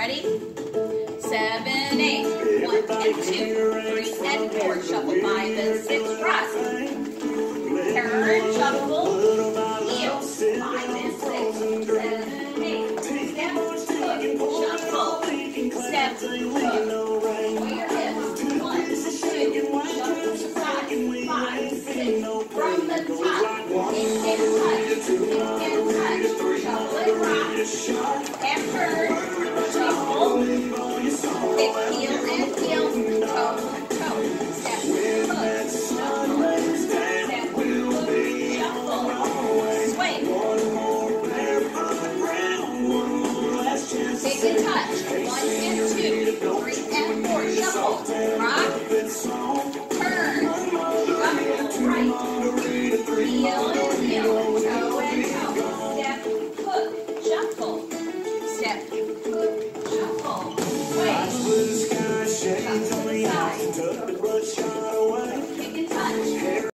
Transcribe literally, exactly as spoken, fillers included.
Ready? Seven, eight. One and two, three and four. Shuffle five and six. Rock. Turn, shuffle, heel. Five and six. Seven, eight. Step, hook, shuffle. Step, hook. Pull your hips. One, two. Shuffle to side. Five, six. From the top. Kick and touch. Kick and touch. Shuffle and rock. And turn. Shuffle. Kick, heel and heel. Toe, toe. Step, hook. Shuffle. Step, hook. Shuffle. Swing. Kick and touch. One and two. Three and four. Shuffle. Rock. Turn. Shuffle. Right. Heel and heel. Toe and toe. Step, hook. Shuffle. Step, hook. Shuffle. Swing. Shuffle to the side.